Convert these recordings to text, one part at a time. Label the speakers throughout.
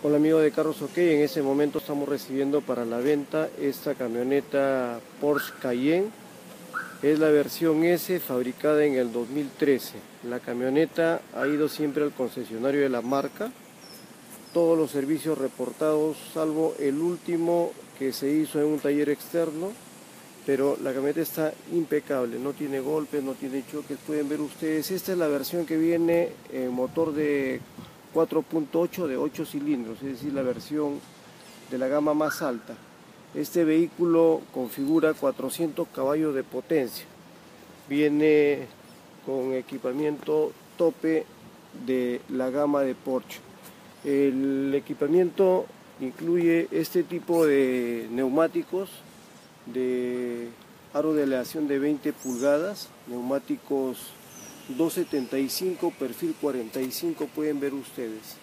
Speaker 1: Hola amigos de Carros OK, en ese momento estamos recibiendo para la venta esta camioneta Porsche Cayenne. Es la versión S, fabricada en el 2013. La camioneta ha ido siempre al concesionario de la marca. Todos los servicios reportados, salvo el último que se hizo en un taller externo. Pero la camioneta está impecable, no tiene golpes, no tiene choques, pueden ver ustedes. Esta es la versión que viene en motor de 4.8 de 8 cilindros, es decir, la versión de la gama más alta. Este vehículo configura 400 caballos de potencia. Viene con equipamiento tope de la gama de Porsche. El equipamiento incluye este tipo de neumáticos de aro de aleación de 20 pulgadas, neumáticos 275, perfil 45, pueden ver ustedes.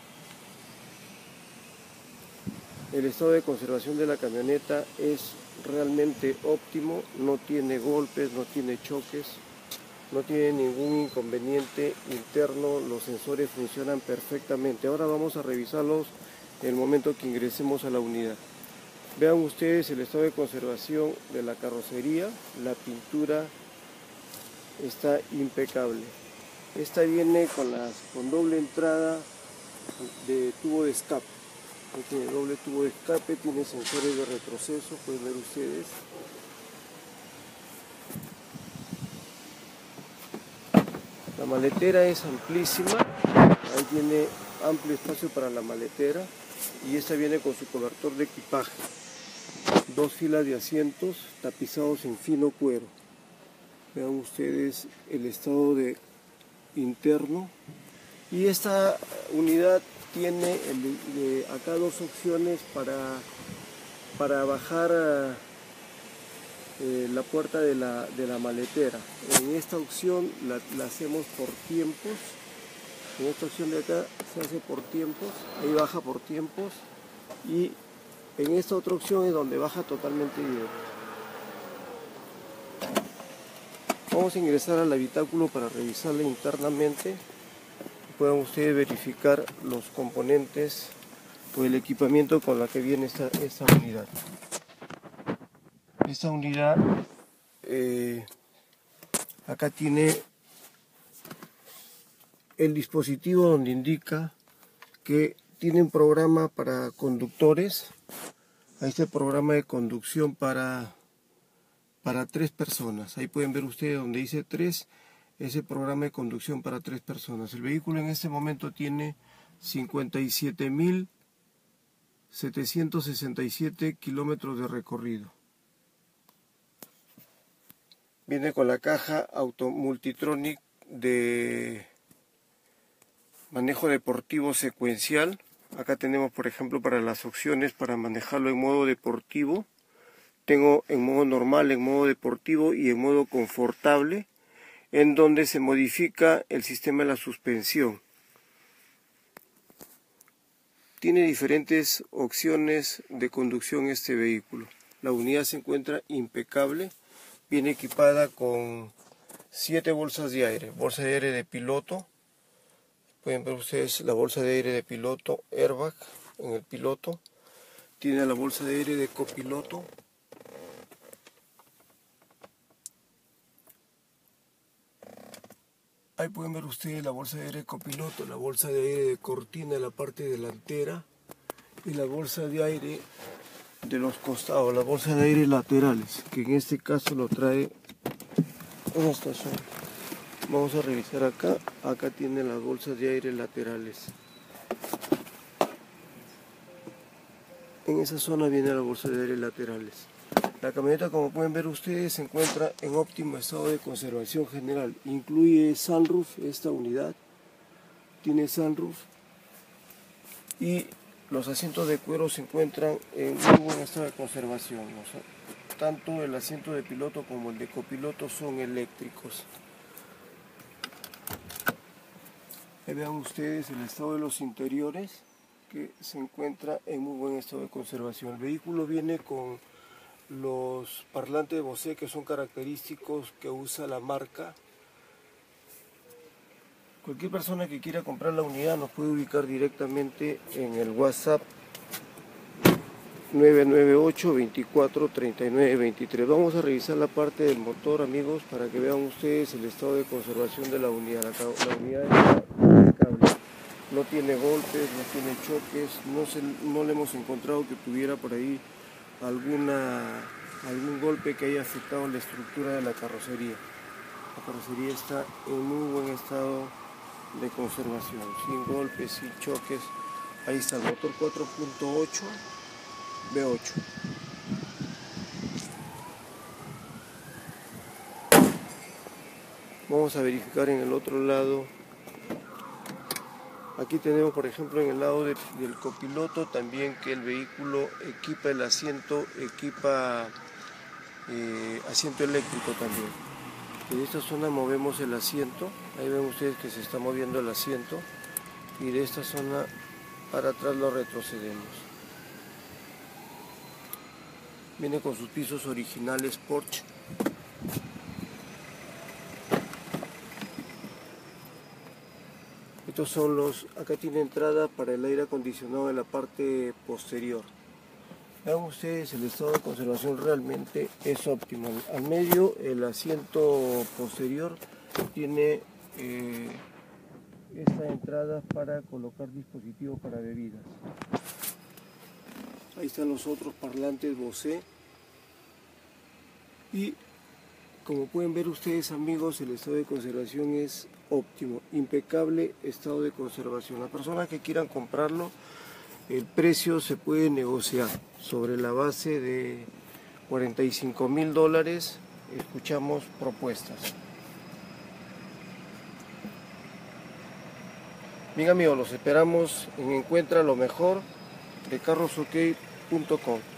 Speaker 1: El estado de conservación de la camioneta es realmente óptimo, no tiene golpes, no tiene choques, no tiene ningún inconveniente interno, los sensores funcionan perfectamente. Ahora vamos a revisarlos en el momento que ingresemos a la unidad. Vean ustedes el estado de conservación de la carrocería, la pintura está impecable. Esta viene con doble entrada de tubo de escape. Tiene doble tubo de escape, tiene sensores de retroceso, pueden ver ustedes. La maletera es amplísima, ahí tiene amplio espacio para la maletera y esta viene con su cobertor de equipaje. Dos filas de asientos tapizados en fino cuero. Vean ustedes el estado interno. Y esta unidad tiene acá dos opciones para bajar la puerta de la maletera. En esta opción la hacemos por tiempos. En esta opción de acá se hace por tiempos, ahí baja por tiempos, y en esta otra opción es donde baja totalmente directo. Vamos a ingresar al habitáculo para revisarla internamente. Puedan ustedes verificar los componentes o el equipamiento con la que viene esta unidad. Esta unidad acá tiene el dispositivo donde indica que tiene un programa para conductores. Ahí está el programa de conducción para 3 personas. Ahí pueden ver ustedes donde dice 3, ese programa de conducción para 3 personas. El vehículo en este momento tiene 57.767 kilómetros de recorrido. Viene con la caja Auto Multitronic de manejo deportivo secuencial. Acá tenemos, por ejemplo, para las opciones para manejarlo en modo deportivo. Tengo en modo normal, en modo deportivo y en modo confortable, en donde se modifica el sistema de la suspensión. Tiene diferentes opciones de conducción este vehículo. La unidad se encuentra impecable. Viene equipada con 7 bolsas de aire. Bolsa de aire de piloto. Pueden ver ustedes la bolsa de aire de piloto, airbag en el piloto. Tiene la bolsa de aire de copiloto. Ahí pueden ver ustedes la bolsa de aire de copiloto, la bolsa de aire de cortina en la parte delantera y la bolsa de aire de los costados, la bolsa de aire laterales, que en este caso lo trae en esta zona. Vamos a revisar acá. Acá tiene las bolsas de aire laterales. En esa zona viene la bolsa de aire laterales. La camioneta, como pueden ver ustedes, se encuentra en óptimo estado de conservación general. Incluye sunroof, esta unidad tiene sunroof, y los asientos de cuero se encuentran en muy buen estado de conservación. Tanto el asiento de piloto como el de copiloto son eléctricos. Ahí vean ustedes el estado de los interiores, que se encuentra en muy buen estado de conservación. El vehículo viene con los parlantes de Bose, que son característicos que usa la marca. Cualquier persona que quiera comprar la unidad nos puede ubicar directamente en el WhatsApp 998-24-39-23. Vamos a revisar la parte del motor, amigos, para que vean ustedes el estado de conservación de la unidad. La unidad está impecable, no tiene golpes, no tiene choques, no le hemos encontrado que tuviera por ahí algún golpe que haya afectado la estructura de la carrocería. La carrocería está en muy buen estado de conservación, sin golpes, sin choques. Ahí está el motor 4.8 V8. Vamos a verificar en el otro lado. Aquí tenemos, por ejemplo, en el lado del copiloto también, que el vehículo equipa el asiento, asiento eléctrico también. En esta zona movemos el asiento, ahí ven ustedes que se está moviendo el asiento, y de esta zona para atrás lo retrocedemos. Viene con sus pisos originales Porsche. Estos son acá tiene entrada para el aire acondicionado en la parte posterior. Vean ustedes, el estado de conservación realmente es óptimo. Al medio, el asiento posterior tiene esta entrada para colocar dispositivos para bebidas. Ahí están los otros parlantes Bose. Y como pueden ver ustedes, amigos, el estado de conservación es óptimo, impecable estado de conservación. Las personas que quieran comprarlo, el precio se puede negociar sobre la base de $45.000. Escuchamos propuestas. Bien, amigos, los esperamos en Encuentra lo Mejor de carrosok.com.